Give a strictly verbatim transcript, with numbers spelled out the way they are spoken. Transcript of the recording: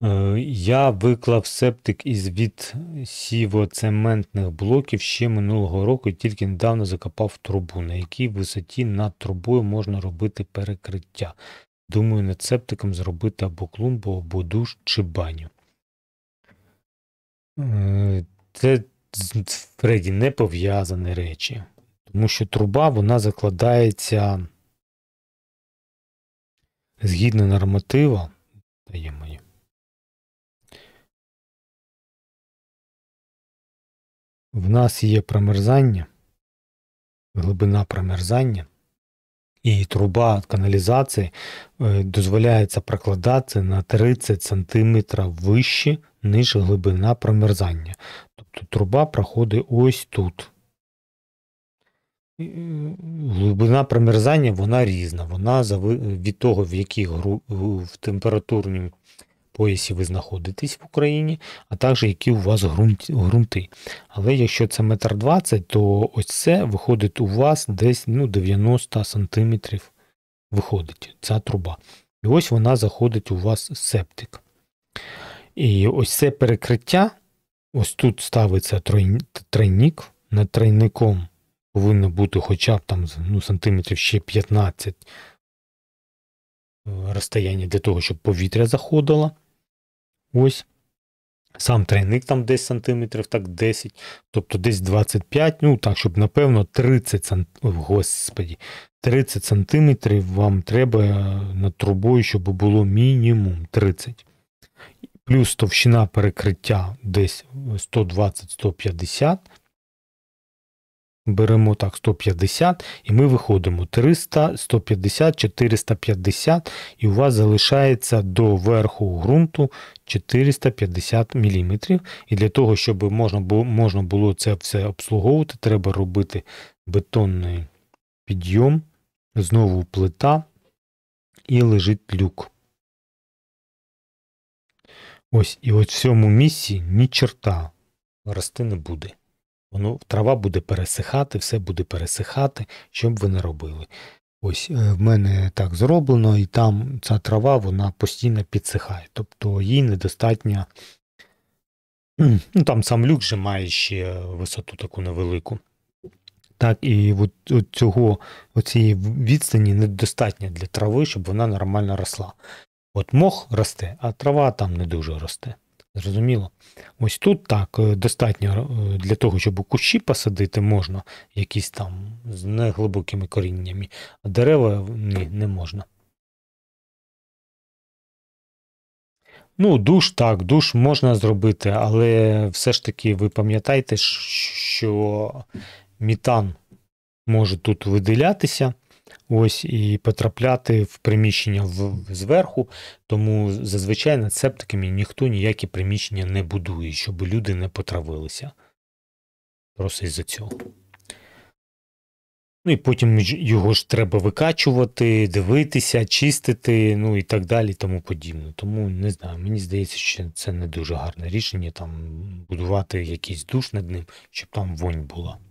Е, Я виклав септик із відсівоцементних блоків ще минулого року і тільки недавно закопав трубу. На якій висоті над трубою можна робити перекриття? Думаю, над септиком зробити або клумбу, або душ чи баню. Е, Це, Фредді, не пов'язані речі. Тому що труба, вона закладається згідно норматива. Дає мені. В нас є промерзання, глибина промерзання, і труба каналізації е, дозволяється прокладатися на тридцять сантиметрів вище, ніж глибина промерзання. Тобто труба проходить ось тут. І, е, Глибина промерзання, вона різна. Вона зави- від того, в якій гру- в температурній поясі ви знаходитесь в Україні, а також які у вас ґрунт, ґрунти. Але якщо це метр двадцять, то ось це виходить у вас десь ну, дев'яносто сантиметрів виходить ця труба. І ось вона заходить у вас в септик. І ось це перекриття, ось тут ставиться тройник, над тройником повинно бути хоча б там ну, сантиметрів ще п'ятнадцять розстояння для того, щоб повітря заходило. Ось. Сам тройник там десь сантиметрів, так десять, тобто десь двадцять п'ять, ну так, щоб, напевно, тридцять сантиметрів, господі, тридцять сантиметрів вам треба над трубою, щоб було мінімум тридцять. Плюс товщина перекриття десь сто двадцять - сто п'ятдесят. Беремо так сто п'ятдесят, і ми виходимо триста, сто п'ятдесят, чотириста п'ятдесят, і у вас залишається до верху ґрунту чотириста п'ятдесят міліметрів. І для того, щоб можна було, можна було це все обслуговувати, треба робити бетонний підйом, знову плита і лежить люк. Ось, і от в цьому місці ні чорта рости не буде. Воно, трава буде пересихати, все буде пересихати, що б ви не робили. Ось в мене так зроблено, і там ця трава, вона постійно підсихає. Тобто їй недостатньо, ну там сам люк же має ще висоту таку невелику. Так, і от, от цього, оцієї відстані недостатньо для трави, щоб вона нормально росла. От мох росте, а трава там не дуже росте. Зрозуміло? Ось тут так, достатньо для того, щоб у кущі посадити можна, якісь там з неглибокими коріннями, а дерева ні, не можна. Ну, душ так, душ можна зробити, але все ж таки ви пам'ятаєте, що метан може тут виділятися, ось, і потрапляти в приміщення в, зверху, тому зазвичай над септиками ніхто ніякі приміщення не будує, щоб люди не потравилися. Просто із-за цього. Ну і потім його ж треба викачувати, дивитися, чистити, ну і так далі, тому подібне. Тому, не знаю, мені здається, що це не дуже гарне рішення, там, будувати якийсь душ над ним, щоб там вонь була.